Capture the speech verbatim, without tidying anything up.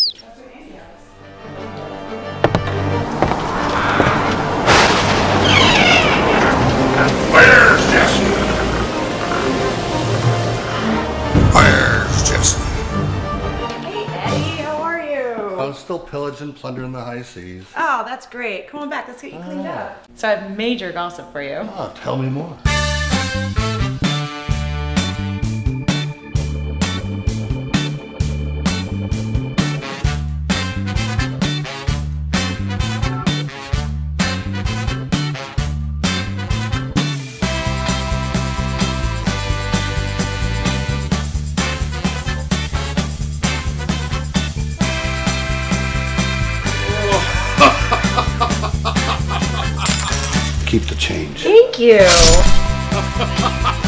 That's what Andy has. Where's Jesse? Where's Jesse? Hey Eddie, how are you? I'm still pillaging, plundering the high seas. Oh, that's great. Come on back, let's get you cleaned Oh. up. So I have major gossip for you. Oh, tell me more. Keep the change. Thank you.